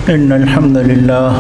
إن الحمد لله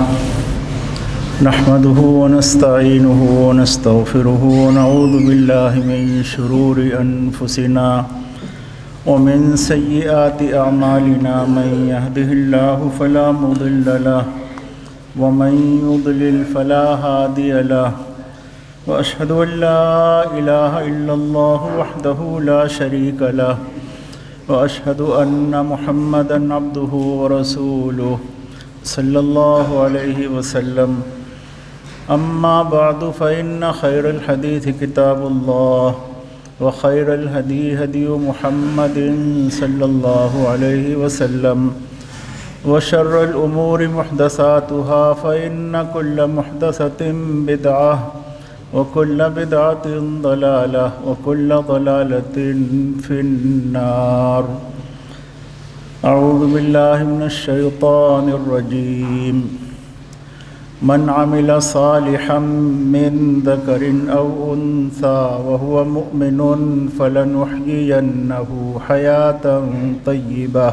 نحمده ونستعينه ونستغفره ونعوذ بالله من شرور أنفسنا ومن سيئات أعمالنا من يهده الله فلا مضل له ومن يضلل فلا هادي له وأشهد أن لا إله إلا الله وحده لا شريك له وأشهد أن محمدًا عبده ورسوله صلى الله عليه وسلم أما بعد فإن خير الحديث كتاب الله وخير الهدي هدي محمد صلى الله عليه وسلم وشر الأمور محدثاتها فإن كل محدثة بدعة وكل بدعة ضلالة وكل ضلالة في النار أعوذ بالله من الشيطان الرجيم من عمل صالحا من ذكر أو أنثى وهو مؤمن فلنحيينه حياة طيبة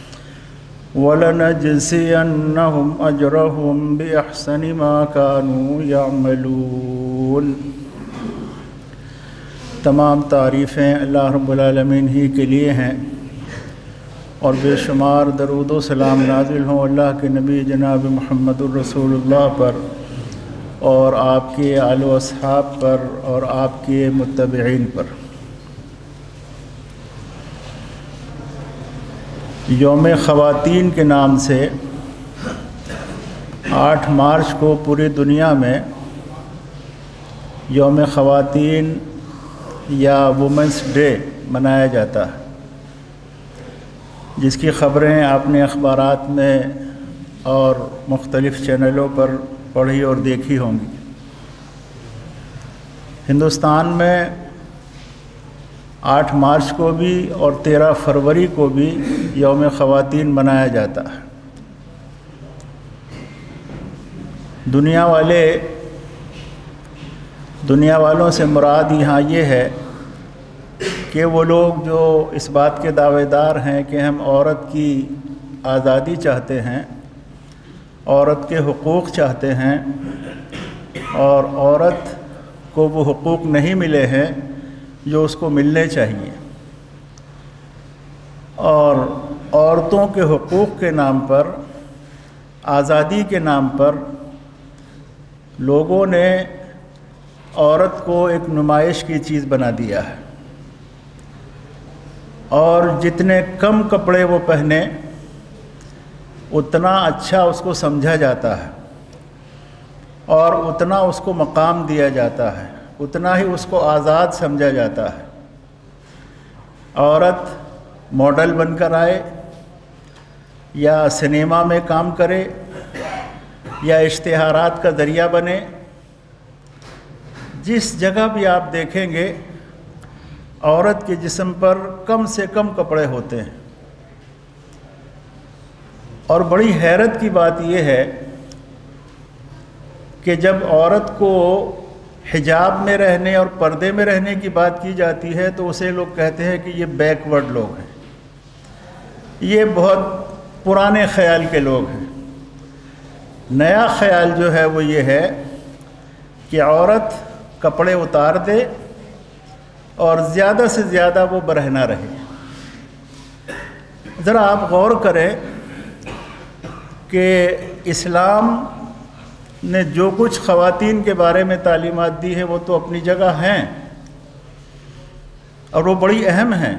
وَلَنَجْزِيَنَّهُمْ أَجْرَهُمْ بِأَحْسَنِ مَا كَانُوا يَعْمَلُونَ۔ تمام تعریفیں اللہ رب العالمین ہی کے لیے ہیں اور بے شمار درود و سلام نازل ہوں اللہ کے نبی جناب محمد الرسول اللہ پر اور آپ کے آل و اصحاب پر اور آپ کے متبعین پر۔ یوم خواتین کے نام سے 8 مارچ کو پوری دنیا میں یوم خواتین یا وومنس ڈے منایا جاتا ہے، جس کی خبریں آپ نے اخبارات میں اور مختلف چینلوں پر پڑھی اور دیکھی ہوں گی۔ ہندوستان میں 8 مارچ کو بھی اور 13 فروری کو بھی یوم خواتین منایا جاتا ہے۔ دنیا والوں سے مراد یہاں یہ ہے کہ وہ لوگ جو اس بات کے دعوے دار ہیں کہ ہم عورت کی آزادی چاہتے ہیں، عورت کے حقوق چاہتے ہیں اور عورت کو وہ حقوق نہیں ملے ہیں جو اس کو ملنے چاہیے، اور عورتوں کے حقوق کے نام پر، آزادی کے نام پر لوگوں نے عورت کو ایک نمائش کی چیز بنا دیا ہے، اور جتنے کم کپڑے وہ پہنے اتنا اچھا اس کو سمجھا جاتا ہے اور اتنا اس کو مقام دیا جاتا ہے، اتنا ہی اس کو آزاد سمجھا جاتا ہے۔ عورت ماڈل بن کر آئے یا سنیما میں کام کرے یا اشتہارات کا ذریعہ بنے، جس جگہ بھی آپ دیکھیں گے عورت کے جسم پر کم سے کم کپڑے ہوتے ہیں۔ اور بڑی حیرت کی بات یہ ہے کہ جب عورت کو حجاب میں رہنے اور پردے میں رہنے کی بات کی جاتی ہے تو اسے لوگ کہتے ہیں کہ یہ بیک ورڈ لوگ ہیں، یہ بہت پرانے خیال کے لوگ ہیں۔ نیا خیال جو ہے وہ یہ ہے کہ عورت کپڑے اتار دے اور زیادہ سے زیادہ وہ برہنہ رہے۔ ذرا آپ غور کریں کہ اسلام نے جو کچھ خواتین کے بارے میں تعلیمات دی ہے وہ تو اپنی جگہ ہیں اور وہ بڑی اہم ہیں،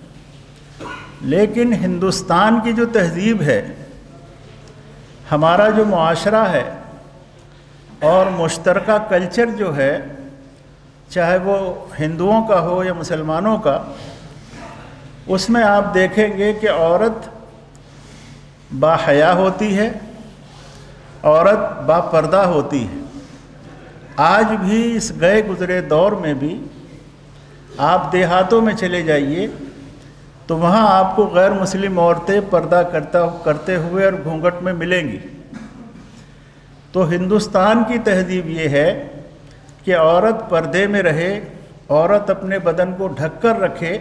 لیکن ہندوستان کی جو تہذیب ہے، ہمارا جو معاشرہ ہے اور مشترکہ کلچر جو ہے، چاہے وہ ہندوؤں کا ہو یا مسلمانوں کا، اس میں آپ دیکھیں گے کہ عورت باحیا ہوتی ہے، عورت با پردہ ہوتی ہے۔ آج بھی اس گئے گزرے دور میں بھی آپ دیہاتوں میں چلے جائیے تو وہاں آپ کو غیر مسلم عورتیں پردہ کرتے ہوئے اور گھونگھٹ میں ملیں گی۔ تو ہندوستان کی تہذیب یہ ہے کہ عورت پردے میں رہے، عورت اپنے بدن کو ڈھک کر رکھے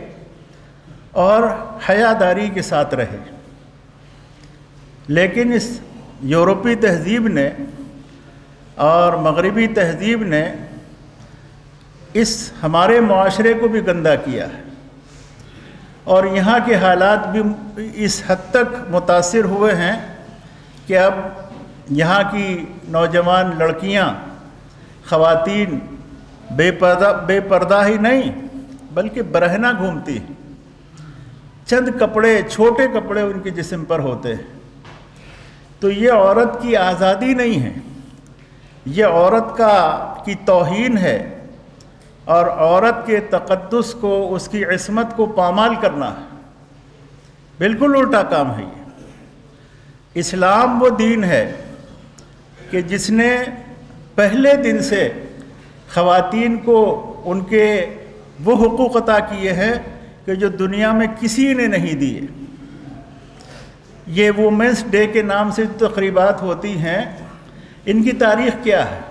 اور حیاداری کے ساتھ رہے۔ لیکن اس یورپی تہذیب نے اور مغربی تہذیب نے اس ہمارے معاشرے کو بھی گندہ کیا ہے، اور یہاں کے حالات بھی اس حد تک متاثر ہوئے ہیں کہ اب یہاں کی نوجوان لڑکیاں، خواتین بے پردہ ہی نہیں بلکہ برہنہ گھومتی ہیں، چند کپڑے، چھوٹے کپڑے ان کے جسم پر ہوتے ہیں۔ تو یہ عورت کی آزادی نہیں ہے، یہ عورت کی توہین ہے، اور عورت کے تقدس کو، اس کی عصمت کو پامال کرنا ہے۔ بالکل الٹا کام ہے یہ۔ اسلام وہ دین ہے کہ جس نے پہلے دن سے خواتین کو ان کے وہ حقوق عطا کیے ہیں کہ جو دنیا میں کسی نے نہیں دیے۔ یہ وومنس ڈے کے نام سے تقریبات ہوتی ہیں، ان کی تاریخ کیا ہے؟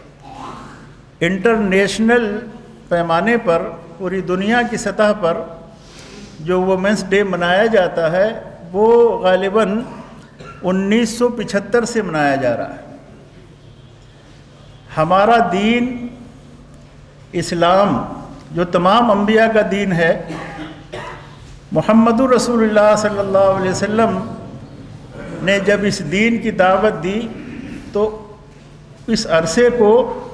انٹرنیشنل پیمانے پر، پوری دنیا کی سطح پر جو وومنس ڈے منایا جاتا ہے وہ غالباً 1975 سے منایا جا رہا ہے۔ ہمارا دین اسلام جو تمام انبیاء کا دین ہے، محمد رسول اللہ صلی اللہ علیہ وسلم نے جب اس دین کی دعوت دی تو اس عرصے کو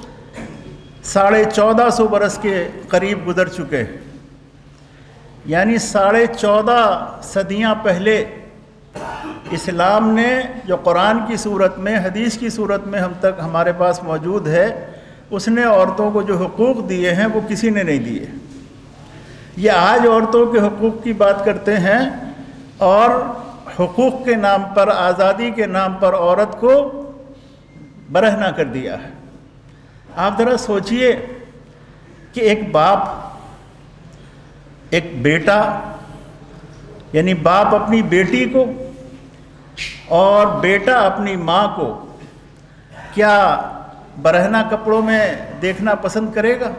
1450 برس کے قریب گزر چکے ہیں، یعنی 14.5 صدیاں پہلے اسلام نے جو قرآن کی صورت میں، حدیث کی صورت میں ہمارے پاس موجود ہے، اس نے عورتوں کو جو حقوق دیے ہیں وہ کسی نے نہیں دیے۔ یہ آج عورتوں کے حقوق کی بات کرتے ہیں اور حقوق کے نام پر، آزادی کے نام پر عورت کو برہنہ کر دیا ہے۔ آپ ذرا سوچئے کہ ایک باپ، ایک بیٹا، یعنی باپ اپنی بیٹی کو اور بیٹا اپنی ماں کو کیا برہنہ کپڑوں میں دیکھنا پسند کرے گا؟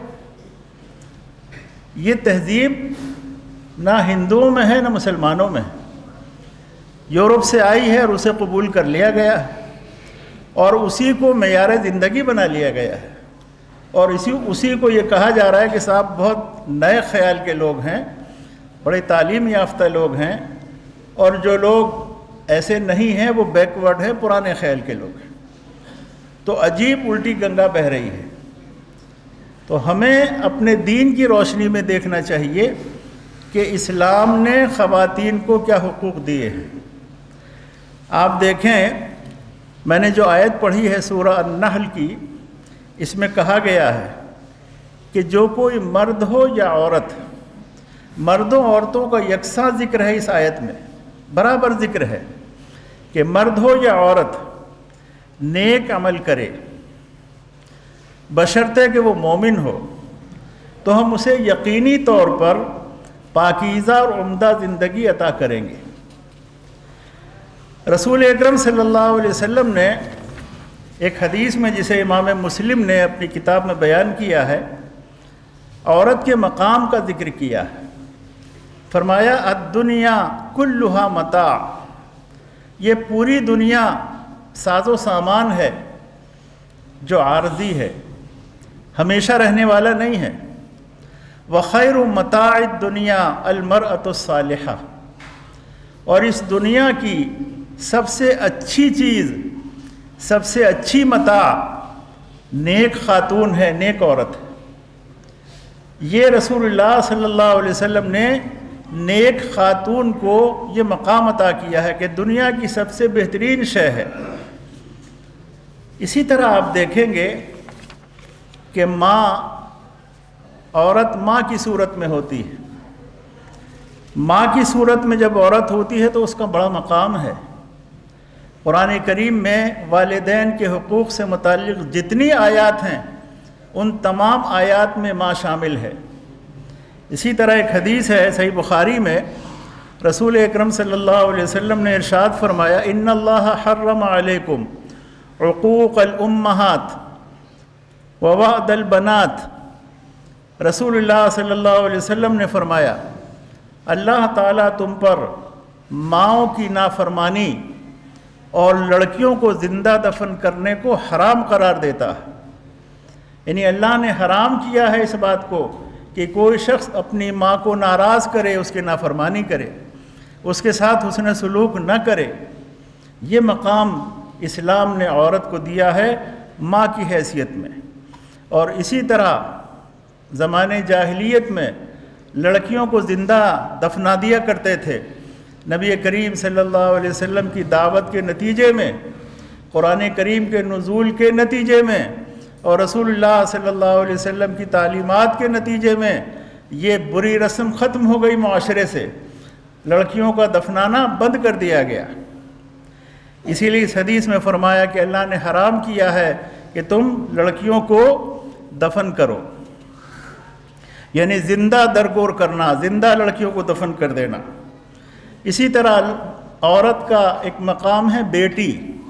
یہ تہذیب نہ ہندوؤں میں ہے نہ مسلمانوں میں ہے، یورپ سے آئی ہے اور اسے قبول کر لیا گیا ہے اور اسی کو معیار زندگی بنا لیا گیا ہے، اور اسی کو یہ کہا جا رہا ہے کہ صاحب بہت نئے خیال کے لوگ ہیں، بڑے تعلیم یافتہ لوگ ہیں، اور جو لوگ ایسے نہیں ہیں وہ بیکورڈ ہیں، پرانے خیال کے لوگ ہیں۔ تو عجیب الٹی گنگا بہہ رہی ہے۔ تو ہمیں اپنے دین کی روشنی میں دیکھنا چاہیے کہ اسلام نے خواتین کو کیا حقوق دیے ہیں۔ آپ دیکھیں، میں نے جو آیت پڑھی ہے سورہ النحل کی، اس میں کہا گیا ہے کہ جو کوئی مرد ہو یا عورت، مردوں عورتوں کا یکساں ذکر ہے اس آیت میں، برابر ذکر ہے کہ مرد ہو یا عورت نیک عمل کرے بشرطے کہ وہ مومن ہو، تو ہم اسے یقینی طور پر پاکیزہ اور عمدہ زندگی عطا کریں گے۔ رسول اکرم صلی اللہ علیہ وسلم نے ایک حدیث میں، جسے امام مسلم نے اپنی کتاب میں بیان کیا ہے، عورت کے مقام کا ذکر کیا ہے۔ فرمایا الدنیا کلھا متاع، یہ پوری دنیا ساز و سامان ہے جو عارضی ہے، ہمیشہ رہنے والا نہیں ہے۔ وخیر متاع الدنیا المرأۃ الصالحہ، اور اس دنیا کی سب سے اچھی چیز، سب سے اچھی متاع نیک خاتون ہے، نیک عورت ہے۔ یہ رسول اللہ صلی اللہ علیہ وسلم نے نیک خاتون کو یہ مقام عطا کیا ہے کہ دنیا کی سب سے بہترین شے ہے۔ اسی طرح آپ دیکھیں گے کہ عورت ماں کی صورت میں ہوتی ہے۔ ماں کی صورت میں جب عورت ہوتی ہے تو اس کا بڑا مقام ہے۔ قرآن کریم میں والدین کے حقوق سے متعلق جتنی آیات ہیں ان تمام آیات میں ماں شامل ہے۔ اسی طرح ایک حدیث ہے صحیح بخاری میں، رسول اکرم صلی اللہ علیہ وسلم نے ارشاد فرمایا ان اللہ حرم علیکم عقوق الامہات ووعد البنات۔ رسول اللہ صلی اللہ علیہ وسلم نے فرمایا اللہ تعالیٰ تم پر ماؤں کی نافرمانی اور لڑکیوں کو زندہ دفن کرنے کو حرام قرار دیتا ہے۔ یعنی اللہ نے حرام کیا ہے اس بات کو کہ کوئی شخص اپنی ماں کو ناراض کرے، اس کی نافرمانی کرے، اس کے ساتھ حسن سلوک نہ کرے۔ یہ مقام اسلام نے عورت کو دیا ہے ماں کی حیثیت میں۔ اور اسی طرح زمانے جاہلیت میں لڑکیوں کو زندہ دفنا دیا کرتے تھے۔ نبی کریم صلی اللہ علیہ وسلم کی دعوت کے نتیجے میں، قرآن کریم کے نزول کے نتیجے میں، اور رسول اللہ صلی اللہ علیہ وسلم کی تعلیمات کے نتیجے میں یہ بری رسم ختم ہو گئی معاشرے سے۔ لڑکیوں کا دفنانا بند کر دیا گیا۔ اسی لیے اس حدیث میں فرمایا کہ اللہ نے حرام کیا ہے کہ تم لڑکیوں کو دفن کرو، یعنی زندہ درگور کرنا، زندہ لڑکیوں کو دفن کر دینا۔ اسی طرح عورت کا ایک مقام ہے بیٹی۔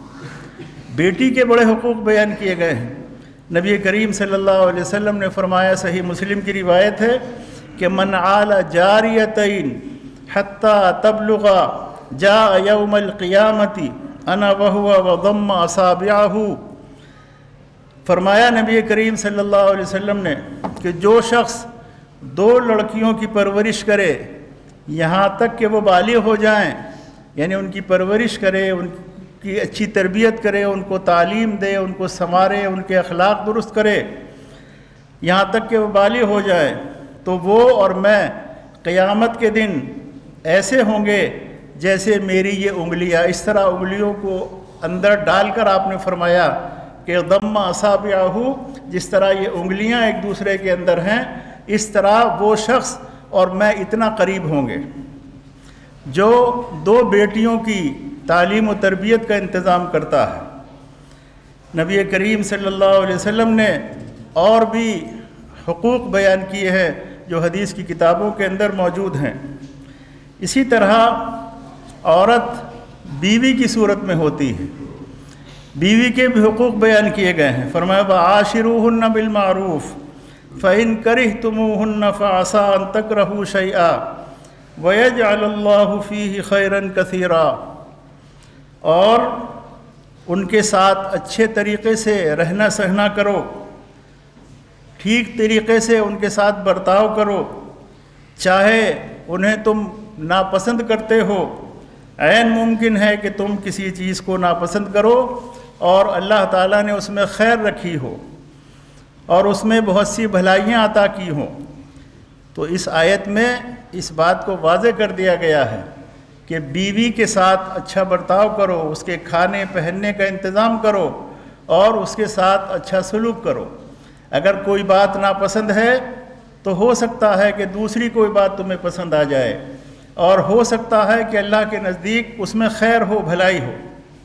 بیٹی کے بڑے حقوق بیان کیے گئے ہیں۔ نبی کریم صلی اللہ علیہ وسلم نے فرمایا، صحیح مسلم کی روایت ہے کہ من عال جاریتین حتی تبلغ جاء یوم القیامت انا وہو وضم اصابعہ۔ فرمایا نبی کریم صلی اللہ علیہ وسلم نے کہ جو شخص 2 لڑکیوں کی پرورش کرے یہاں تک کہ وہ بالغ ہو جائیں، یعنی ان کی پرورش کرے، ان کی اچھی تربیت کرے، ان کو تعلیم دے، ان کو سنوارے، ان کے اخلاق درست کرے، یہاں تک کہ وہ بالغ ہو جائیں، تو وہ اور میں قیامت کے دن ایسے ہوں گے جیسے میری یہ انگلیاں۔ اس طرح انگلیوں کو اندر ڈال کر آپ نے فرمایا کہ ضم اصابعہ، جس طرح یہ انگلیاں ایک دوسرے کے اندر ہیں، اس طرح وہ شخص اور میں اتنا قریب ہوں گے۔ جو 2 بیٹیوں کی تعلیم و تربیت کا انتظام کرتا ہے۔ نبی کریم صلی اللہ علیہ وسلم نے اور بھی حقوق بیان کیے ہیں جو حدیث کی کتابوں کے اندر موجود ہیں۔ اسی طرح عورت بیوی کی صورت میں ہوتی ہے، بیوی کے بھی حقوق بیان کیے گئے ہیں۔ فرمایا وَعَاشِرُوهُنَّ بِالْمَعْرُوفِ فَإِن كَرِهْتُمُوهُنَّ فَعَسَىٰ أَن تَكْرَهُوا شَيْئًا وَيَجْعَلَ اللَّهُ فِيهِ خَيْرًا كَثِيرًا، اور ان کے ساتھ اچھے طریقے سے رہنا سہنا کرو، ٹھیک طریقے سے ان کے ساتھ برتاؤ کرو، چاہے انہیں تم ناپسند کرتے ہو، عین ممکن ہے کہ تم کسی چیز کو ناپسند کرو اور اللہ تعالیٰ نے اس میں خیر رکھی ہو اور اس میں بہت سی بھلائیاں عطا کی ہوں۔ تو اس آیت میں اس بات کو واضح کر دیا گیا ہے کہ بیوی کے ساتھ اچھا برتاؤ کرو، اس کے کھانے پہننے کا انتظام کرو اور اس کے ساتھ اچھا سلوک کرو۔ اگر کوئی بات ناپسند ہے تو ہو سکتا ہے کہ دوسری کوئی بات تمہیں پسند آ جائے، اور ہو سکتا ہے کہ اللہ کے نزدیک اس میں خیر ہو، بھلائی ہو۔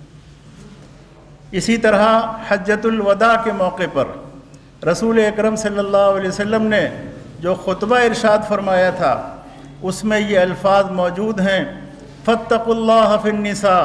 اسی طرح حجۃ الوداع کے موقع پر رسول اکرم صلی اللہ علیہ وسلم نے جو خطبہ ارشاد فرمایا تھا اس میں یہ الفاظ موجود ہیں، فاتقوا اللہ فی النساء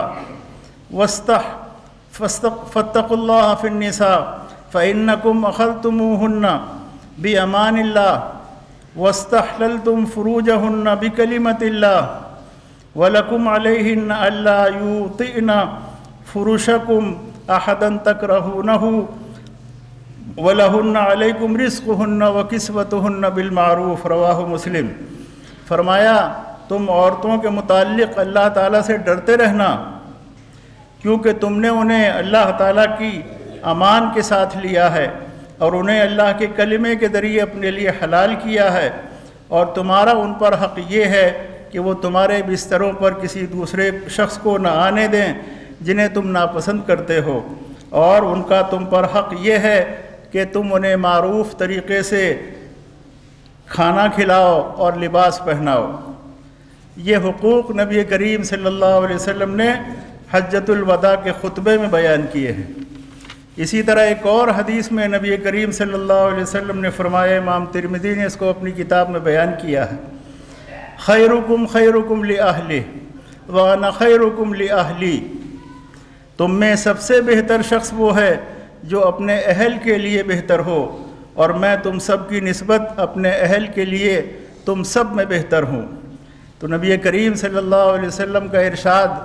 فاتقوا اللہ فی النساء فإنکم اخذتموہن بأمان اللہ واستحللتم فروجہن بکلمۃ اللہ ولکم علیہن الا یوطئن فرشکم احدا تکرہونہ وَلَهُنَّ عَلَيْكُمْ رِزْقُهُنَّ وَكِسْوَتُهُنَّ بِالْمَعْرُوفِ رواہ مسلم۔ فرمایا تم عورتوں کے متعلق اللہ تعالیٰ سے ڈرتے رہنا، کیونکہ تم نے انہیں اللہ تعالیٰ کی امان کے ساتھ لیا ہے اور انہیں اللہ کے کلمے کے ذریعے اپنے لیے حلال کیا ہے، اور تمہارا ان پر حق یہ ہے کہ وہ تمہارے بستروں پر کسی دوسرے شخص کو نہ آنے دیں جنہیں تم ناپسند کرتے ہو، اور ان کا تم پر حق یہ ہے کہ تم انہیں معروف طریقے سے کھانا کھلاؤ اور لباس پہناؤ۔ یہ حقوق نبی کریم صلی اللہ علیہ وسلم نے حجۃ الوداع کے خطبے میں بیان کیے ہیں۔ اسی طرح ایک اور حدیث میں نبی کریم صلی اللہ علیہ وسلم نے فرمایا، امام ترمذی نے اس کو اپنی کتاب میں بیان کیا ہے، خیرکم خیرکم لأہلہ وانا خیرکم لأہلی، تم میں سب سے بہتر شخص وہ ہے جو اپنے اہل کے لیے بہتر ہو، اور میں تم سب کی نسبت اپنے اہل کے لیے تم سب میں بہتر ہوں۔ تو نبی کریم صلی اللہ علیہ وسلم کا ارشاد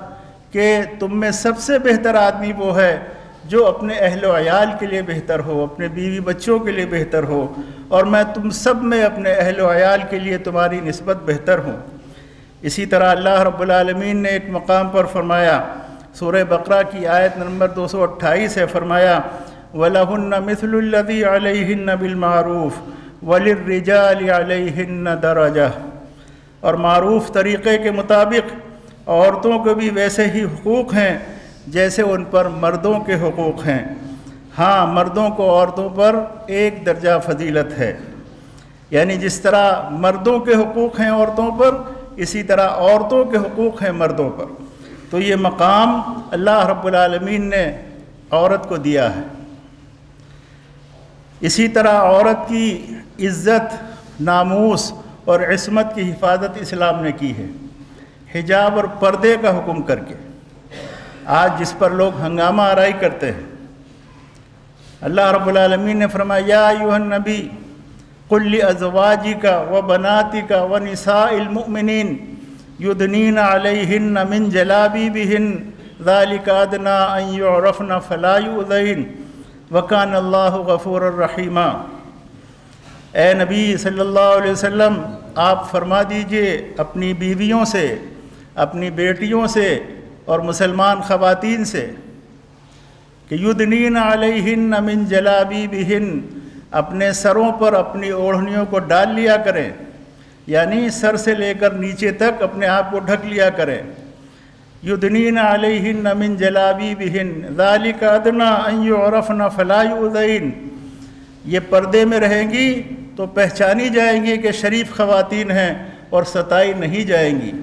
کہ تم میں سب سے بہتر آدمی وہ ہے جو اپنے اہل و عیال کے لیے بہتر ہو، اپنے بیوی بچوں کے لیے بہتر ہو، اور میں تم سب میں اپنے اہل و عیال کے لیے تمہاری نسبت بہتر ہوں۔ اسی طرح اللہ رب العالمین نے ایک مقام پر فرمایا، سورہ بقرہ کی آیت نمبر 228 ہے، فرمایا وَلَهُنَّ مِثْلُ الَّذِي عَلَيْهِنَّ بِالْمَعْرُوفِ وَلِلرِّجَالِ عَلَيْهِنَّ دَرَجَةٌ، اور معروف طریقے کے مطابق عورتوں کو بھی ویسے ہی حقوق ہیں جیسے ان پر مردوں کے حقوق ہیں، ہاں مردوں کو عورتوں پر ایک درجہ فضیلت ہے، یعنی جس طرح مردوں کے حقوق ہیں عورتوں پر، اسی طرح عورتوں کے حقوق ہیں مردوں پر۔ تو یہ مقام اللہ رب العالمین نے عورت کو دیا ہے۔ اسی طرح عورت کی عزت، ناموس اور عصمت کی حفاظت اسلام نے کی ہے، حجاب اور پردے کا حکم کر کے۔ آج جس پر لوگ ہنگامہ آرائی کرتے ہیں، اللہ رب العالمین نے فرمایا یا ایھا النبی قل لازواجک وبناتک ونساء المؤمنین یدنین علیہن من جلابیبہن ذلک ادنی ان یعرفن فلا یؤذین وکان اللہ غفورا رحیما۔ اے نبی صلی اللہ علیہ وسلم، آپ فرما دیجئے اپنی بیویوں سے، اپنی بیٹیوں سے اور مسلمان خواتین سے کہ یدنین علیہن من جلابیبہن، اپنے سروں پر اپنی اوڑھنیوں کو ڈال لیا کریں، یعنی سر سے لے کر نیچے تک اپنے آپ کو ڈھک لیا کریں۔ یدنین علیہن من جلابیبہن ذالک ادنی ان یعرفن فلا یؤذین، یہ پردے میں رہیں گی تو پہچانی جائیں گی کہ شریف خواتین ہیں اور ستائی نہیں جائیں گی۔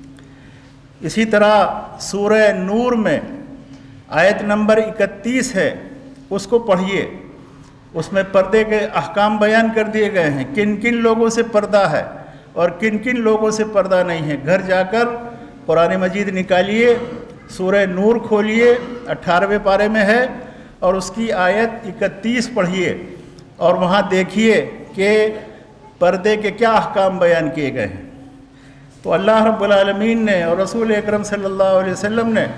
اسی طرح سورہ نور میں آیت نمبر 31 ہے، اس کو پڑھیے، اس میں پردے کے احکام بیان کر دیے گئے ہیں، کن کن لوگوں سے پردہ ہے اور کن کن لوگوں سے پردہ نہیں ہے۔ گھر جا کر قرآن مجید نکالیے، سورہ نور کھولیے، 18ویں پارے میں ہے، اور اس کی آیت 31 پڑھیے اور وہاں دیکھیے کہ پردے کے کیا احکام بیان کیے گئے ہیں۔ تو اللہ رب العالمین نے اور رسول اکرم صلی اللہ علیہ وسلم نے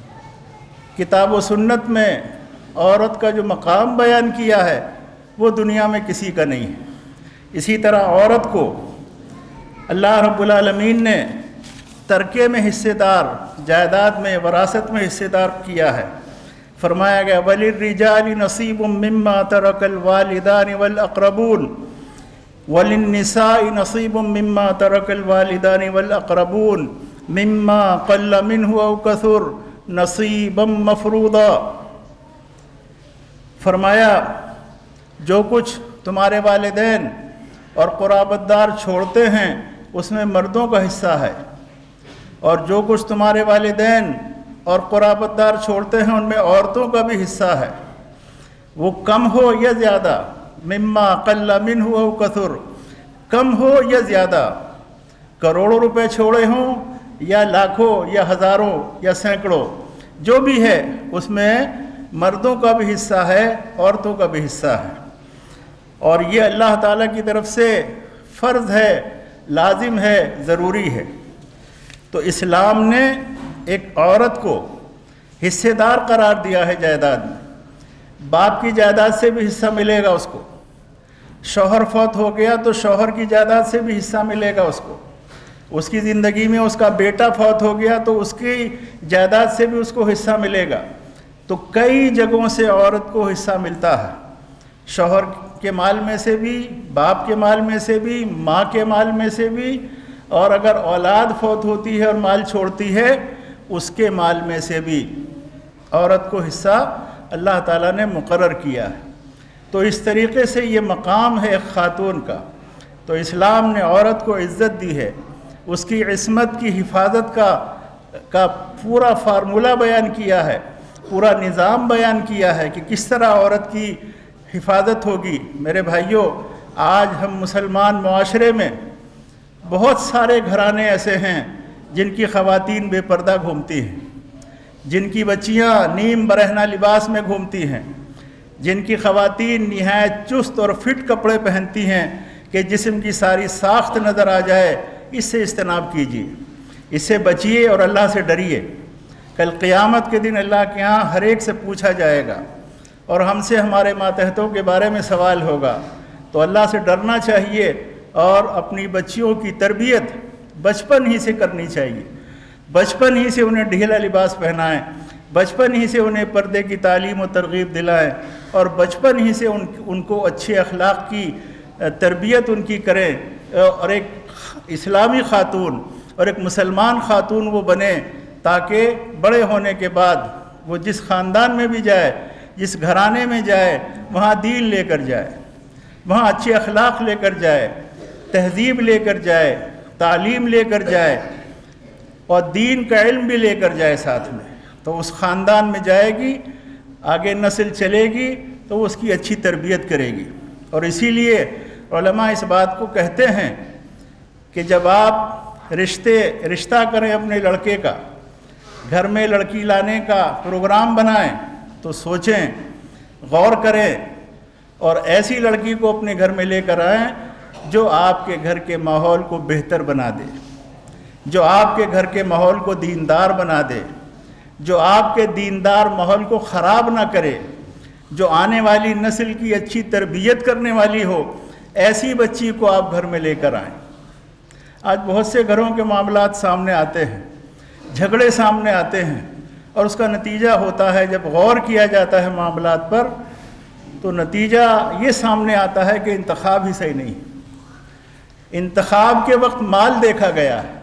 کتاب و سنت میں عورت کا جو مقام بیان کیا ہے وہ دنیا میں کسی کا نہیں ہے۔ اسی طرح عورت کو اللہ رب العالمین نے ترکے میں حصے دار، جائیداد میں، وراثت میں حصے دار کیا ہے۔ فرمایا گیا وَلِلرِّجَالِ نَصِيبٌ مِّمَّا تَرَكَ الْوَالِدَانِ وَالْأَقْرَبُونَ وَلِلنِّسَاءِ نَصِيبٌ مِّمَّا تَرَكَ الْوَالِدَانِ وَالْأَقْرَبُونَ مِمَّا قَلَّ مِنْهُ أَوْ كَثُرَ نَصِيبًا مَفْرُوضًا۔ فرمایا جو کچھ تمہارے والدین اور قرابت دار چھوڑتے ہیں اس میں مردوں کا حصہ ہے، اور جو کچھ تمہارے والدین اور قرابت دار چھوڑتے ہیں ان میں عورتوں کا بھی حصہ ہے، وہ کم ہو یا زیادہ، مما قل منہ او کثر، کم ہو یا زیادہ، کروڑوں روپے چھوڑے ہوں یا لاکھوں یا ہزاروں یا سینکڑوں، جو بھی ہے اس میں مردوں کا بھی حصہ ہے، عورتوں کا بھی حصہ ہے، اور یہ اللہ تعالیٰ کی طرف سے فرض ہے، لازم ہے، ضروری ہے۔ تو اسلام نے ایک عورت کو حصے دار قرار دیا ہے جائیداد میں، باپ کی جائیداد سے بھی حصہ ملے گا اس کو، شوہر فوت ہو گیا تو شوہر کی جائیداد سے بھی حصہ ملے گا اس کو، اس کی زندگی میں اس کا بیٹا فوت ہو گیا تو اس کی جائیداد سے بھی اس کو حصہ ملے گا۔ تو کئی جگہوں سے عورت کو حصہ ملتا ہے، شوہر کے مال میں سے بھی، باپ کے مال میں سے بھی، ماں کے مال میں سے بھی، اور اگر اولاد فوت ہوتی ہے اور مال چھوڑتی ہے اس کے مال میں سے بھی عورت کو حصہ اللہ تعالیٰ نے مقرر کیا ہے۔ تو اس طریقے سے یہ مقام ہے ایک خاتون کا۔ تو اسلام نے عورت کو عزت دی ہے، اس کی عصمت کی حفاظت کا پورا فارمولہ بیان کیا ہے، پورا نظام بیان کیا ہے کہ کس طرح عورت کی حفاظت ہوگی۔ میرے بھائیوں، آج ہم مسلمان معاشرے میں بہت سارے گھرانے ایسے ہیں جن کی خواتین بے پردہ گھومتی ہیں، جن کی بچیاں نیم برہنہ لباس میں گھومتی ہیں، جن کی خواتین نہایت چست اور فٹ کپڑے پہنتی ہیں کہ جسم کی ساری ساخت نظر آ جائے۔ اس سے اجتناب کیجیے، اس سے بچیے اور اللہ سے ڈریے، کل قیامت کے دن اللہ کے ہاں ہر ایک سے پوچھا جائے گا اور ہم سے ہمارے ماتحتوں کے بارے میں سوال ہوگا۔ تو اللہ سے ڈرنا چاہیے اور اپنی بچیوں کی تربیت بچپن ہی سے کرنی چاہیے، بچپن ہی سے انہیں ڈھیلا لباس پہنائیں، بچپن ہی سے انہیں پردے کی تعلیم و ترغیب دلائیں، اور بچپن ہی سے ان کو اچھے اخلاق کی تربیت ان کی کریں، اور ایک اسلامی خاتون اور ایک مسلمان خاتون وہ بنے، تاکہ بڑے ہونے کے بعد وہ جس خاندان میں بھی جائے، جس گھرانے میں جائے، وہاں دین لے کر جائے، وہاں اچھے اخلاق لے کر جائے، تہذیب لے کر جائے، تعلیم لے کر جائے، اور دین کا علم بھی لے کر جائے ساتھ میں۔ تو اس خاندان میں جائے گی، آگے نسل چلے گی تو اس کی اچھی تربیت کرے گی۔ اور اسی لیے علماء اس بات کو کہتے ہیں کہ جب آپ رشتہ کریں اپنے لڑکے کا، گھر میں لڑکی لانے کا پروگرام بنائیں تو سوچیں، غور کریں، اور ایسی لڑکی کو اپنے گھر میں لے کر آئیں جو آپ کے گھر کے ماحول کو بہتر بنا دے، جو آپ کے گھر کے ماحول کو دیندار بنا دے، جو آپ کے دیندار ماحول کو خراب نہ کرے، جو آنے والی نسل کی اچھی تربیت کرنے والی ہو، ایسی بچی کو آپ گھر میں لے کر آئیں۔ آج بہت سے گھروں کے معاملات سامنے آتے ہیں، جھگڑے سامنے آتے ہیں، اور اس کا نتیجہ ہوتا ہے جب غور کیا جاتا ہے معاملات پر تو نتیجہ یہ سامنے آتا ہے کہ انتخاب ہی صحیح نہیں۔ انتخاب کے وقت مال دیکھا گیا ہے،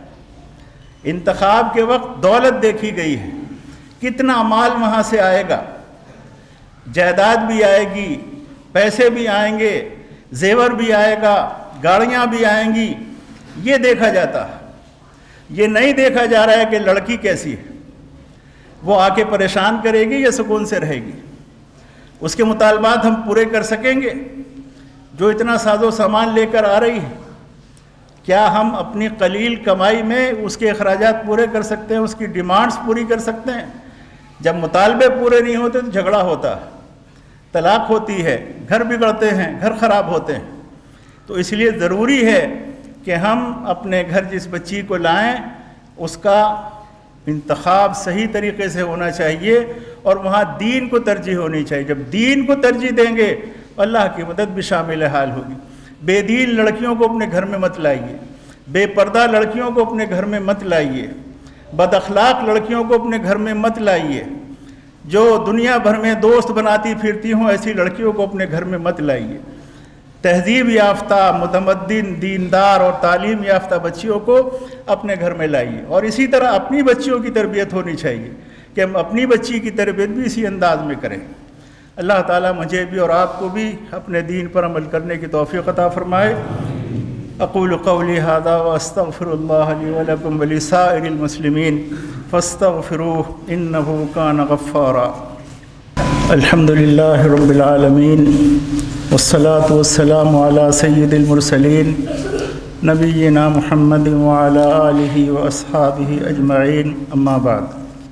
انتخاب کے وقت دولت دیکھی گئی ہے، کتنا مال وہاں سے آئے گا، جائیداد بھی آئے گی، پیسے بھی آئیں گے، زیور بھی آئے گا، گاڑیاں بھی آئیں گی، یہ دیکھا جاتا ہے۔ یہ نہیں دیکھا جا رہا ہے کہ لڑکی کیسی ہے، وہ آ کے پریشان کرے گی یا سکون سے رہے گی، اس کے مطالبات ہم پورے کر سکیں گے، جو اتنا ساز و سامان لے کر آ رہی ہے، کیا ہم اپنی قلیل کمائی میں اس کے اخراجات پورے کر سکتے ہیں، اس کی ڈیمانڈز پوری کر سکتے ہیں؟ جب مطالبے پورے نہیں ہوتے تو جھگڑا ہوتا ہے، طلاق ہوتی ہے، گھر بگڑتے ہیں، گھر خراب ہوتے ہیں۔ تو اس لیے ضروری ہے کہ ہم اپنے گھر جس بچی کو لائیں اس کا انتخاب صحیح طریقے سے ہونا چاہیے، اور وہاں دین کو ترجیح ہونی چاہیے۔ جب دین کو ترجیح دیں گے اللہ کی مدد بھی شامل حال ہوگی۔ بے دین لڑکیوں کو اپنے گھر میں مت لائیے، بے پردہ لڑکیوں کو اپنے گھر میں مت لائیے، بد اخلاق لڑکیوں کو اپنے گھر میں مت لائیے، جو دنیا بھر میں دوست بناتی پھرتی ہوں ایسی لڑکیوں کو اپنے گھر میں مت لائیے۔ تہذیب یافتہ، متمدن، دیندار اور تعلیم یافتہ بچیوں کو اپنے گھر میں لائیے۔ اور اسی طرح اپنی بچیوں کی تربیت ہونی چاہیے کہ ہم اپنی بچی کی تربیت بھی اسی انداز میں کریں۔ اللہ تعالیٰ مجھے بھی اور آپ کو بھی اپنے دین پر عمل کرنے کی توفیق عطا فرمائے۔ اقول قولی ھذا واستغفر اللہ لی ولکم ولسائر المسلمین فاستغفروہ انہ کان غفارا۔ الحمد للہ رب العالمین والصلاة والسلام علی سید المرسلین نبینا محمد وعلی آلہ واصحابہ اجمعین، اما بعد۔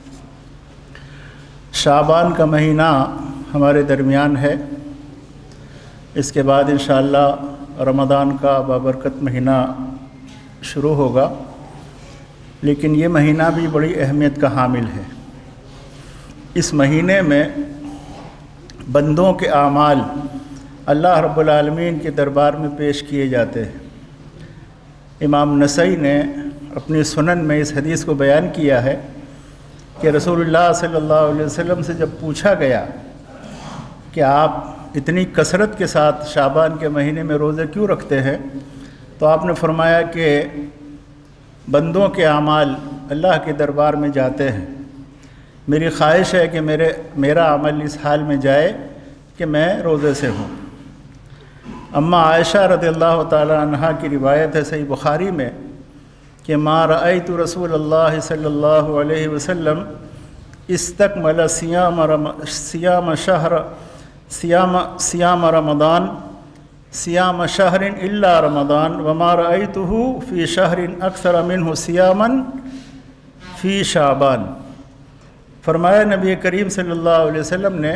شعبان کا مہینہ ہمارے درمیان ہے، اس کے بعد انشاءاللہ رمضان کا بابرکت مہینہ شروع ہوگا، لیکن یہ مہینہ بھی بڑی اہمیت کا حامل ہے۔ اس مہینے میں بندوں کے اعمال اللہ رب العالمین کے دربار میں پیش کیے جاتے ہیں۔ امام نسائی نے اپنی سنن میں اس حدیث کو بیان کیا ہے کہ رسول اللہ صلی اللہ علیہ وسلم سے جب پوچھا گیا کہ آپ اتنی کثرت کے ساتھ شعبان کے مہینے میں روزے کیوں رکھتے ہیں، تو آپ نے فرمایا کہ بندوں کے اعمال اللہ کے دربار میں جاتے ہیں، میری خواہش ہے کہ میرا عمل اس حال میں جائے کہ میں روزے سے ہوں۔ اما عائشہ رضی اللہ تعالی عنہا کی روایت ہے صحیح بخاری میں کہ ما رأیت رسول اللہ صلی اللہ علیہ وسلم استکمل صیام رمضان صیام شہر الا رمضان وما رأیتہ فی شہر اکثر منہ صیاما فی شعبان۔ فرمایا نبی کریم صلی اللہ علیہ وسلم نے،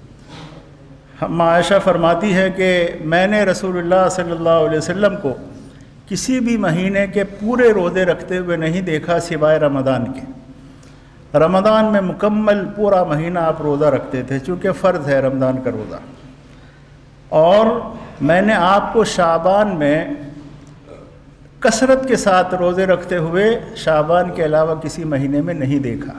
عائشہ فرماتی ہے کہ میں نے رسول اللہ صلی اللہ علیہ وسلم کو کسی بھی مہینے کے پورے روزے رکھتے ہوئے نہیں دیکھا سوائے رمضان کے، رمضان میں مکمل پورا مہینہ آپ روزہ رکھتے تھے، چونکہ فرض ہے رمضان کا روزہ، اور میں نے آپ کو شعبان میں کثرت کے ساتھ روزے رکھتے ہوئے شعبان کے علاوہ کسی مہینے میں نہیں دیکھا۔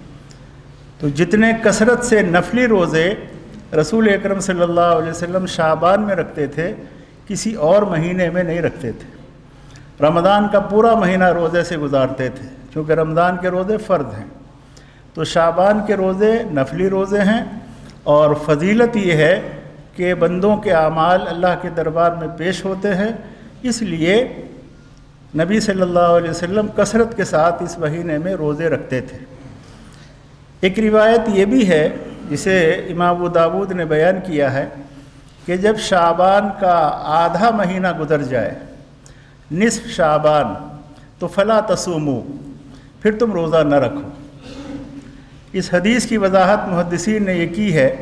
تو جتنے کثرت سے نفلی روزے رسول اکرم صلی اللہ علیہ وسلم شعبان میں رکھتے تھے، کسی اور مہینے میں نہیں رکھتے تھے۔ رمضان کا پورا مہینہ روزے سے گزارتے تھے، چونکہ رمضان کے روزے فرض ہیں، تو شعبان کے روزے نفلی روزے ہیں، اور فضیلت یہ ہے کہ بندوں کے اعمال اللہ کے دربار میں پیش ہوتے ہیں، اس لیے نبی صلی اللہ علیہ وسلم کثرت کے ساتھ اس مہینے میں روزے رکھتے تھے۔ ایک روایت یہ بھی ہے جسے امام ابو داود نے بیان کیا ہے کہ جب شعبان کا آدھا مہینہ گزر جائے، نصف شعبان، تو فلا تصوموا، پھر تم روزہ نہ رکھو۔ اس حدیث کی وضاحت محدثین نے یہ کی ہے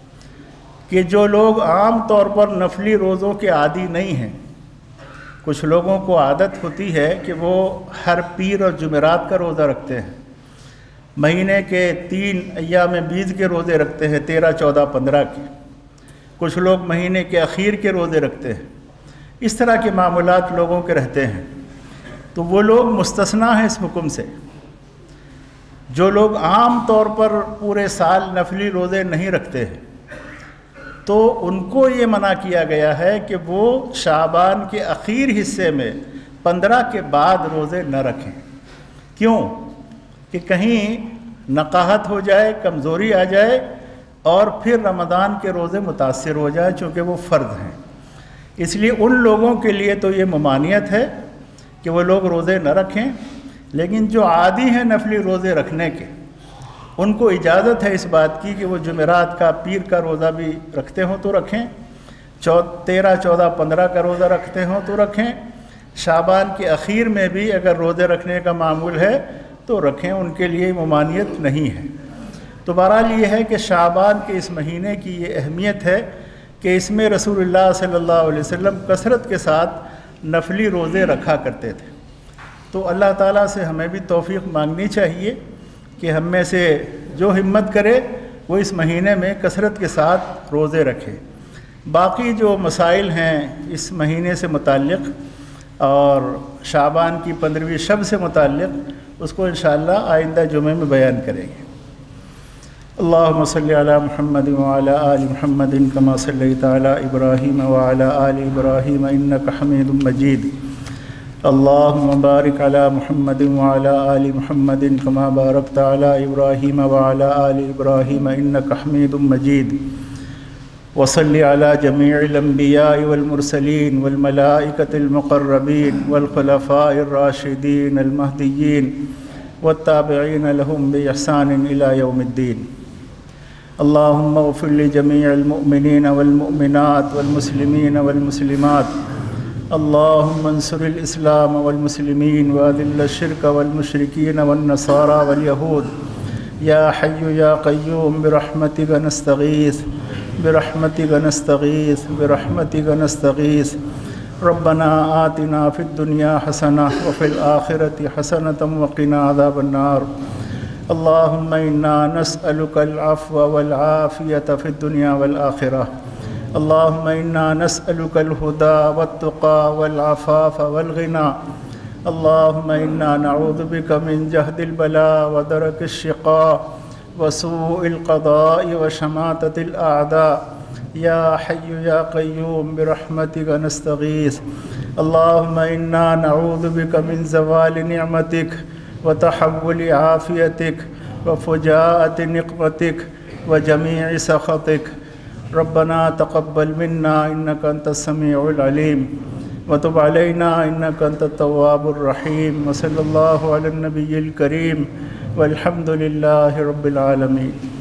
کہ جو لوگ عام طور پر نفلی روزوں کے عادی نہیں ہیں، کچھ لوگوں کو عادت ہوتی ہے کہ وہ ہر پیر اور جمعرات کا روزہ رکھتے ہیں، مہینے کے 3 ایام بیض کے روزے رکھتے ہیں، 13، 14، 15 کے، کچھ لوگ مہینے کے اخیر کے روزے رکھتے ہیں، اس طرح کے معاملات لوگوں کے رہتے ہیں، تو وہ لوگ مستثنیٰ ہیں اس حکم سے۔ جو لوگ عام طور پر پورے سال نفلی روزے نہیں رکھتے ہیں، تو ان کو یہ منع کیا گیا ہے کہ وہ شعبان کے اخیر حصے میں 15 کے بعد روزے نہ رکھیں۔ کیوں؟ کہ کہیں نقاہت ہو جائے، کمزوری آ جائے، اور پھر رمضان کے روزے متاثر ہو جائیں، چونکہ وہ فرض ہیں۔ اس لیے ان لوگوں کے لیے تو یہ ممانعت ہے کہ وہ لوگ روزے نہ رکھیں، لیکن جو عادی ہیں نفلی روزے رکھنے کے، ان کو اجازت ہے اس بات کی کہ وہ جمعرات کا، پیر کا روزہ بھی رکھتے ہوں تو رکھیں، 13، 14، 15 کا روزہ رکھتے ہوں تو رکھیں، شعبان کے اخیر میں بھی اگر روزے رکھنے کا معمول ہے تو رکھیں، ان کے لیے ممانعت نہیں ہے۔ تو بہرحال یہ ہے کہ شعبان کے اس مہینے کی یہ اہمیت ہے کہ اس میں رسول اللہ صلی اللہ علیہ وسلم کثرت کے ساتھ نفلی روزے رکھا کرتے تھے۔ تو اللہ تعالیٰ سے ہمیں بھی توفیق مانگنی چاہیے کہ ہم میں سے جو ہمت کرے وہ اس مہینے میں کثرت کے ساتھ روزے رکھے۔ باقی جو مسائل ہیں اس مہینے سے متعلق اور شعبان کی 15ویں شب سے متعلق، اس کو انشاءاللہ آئندہ جمعے میں بیان کریں گے۔ اللہم صلی علی محمد وعلی آل محمد کما صلیت علی ابراہیم وعلی آل ابراہیم انک حمید مجید۔ اللہم بارک علی محمد وعلی آل محمد کما بارکت علی ابراہیم وعلی آل ابراہیم انک حمید مجید۔ وصلی علی جمیع الانبیاء والمرسلین والملائکۃ المقربین والخلفاء الراشدین المہدیین والتابعین لهم بإحسان إلى يوم الدین۔ اللہم اغفر لجمیع المؤمنین والمؤمنات والمسلمین والمسلمات۔ اللہم انصر الاسلام والمسلمین واذل الشرک والمشرکین والنصارى والیہود۔ یا حی یا قیوم برحمتک نستغیث برحمتک نستغیث برحمتک نستغیث۔ ربنا آتنا فی الدنیا حسنہ وفی الآخرۃ حسنۃ وقنا عذاب النار۔ اللہم انا نسألک العفو والعافیۃ فی الدنیا والآخرہ۔ اللہم انا نسألک الہدى والتقى والعفاف والغنى۔ اللہم انا نعوذ بک من جہد البلاء ودرک الشقاء وسوء القضاء وشماتة الأعداء۔ یا حی یا قیوم برحمتک نستغیث۔ اللہم انا نعوذ بک من زوال نعمتک وتحول عافیتک وفجاءة نقمتک وجمیع سخطک۔ ربنا تقبل منا انک انت السمیع العلیم وتب علینا انک انت التواب الرحیم۔ وصلی اللہ علی النبی الکریم والحمد للہ رب العالمین۔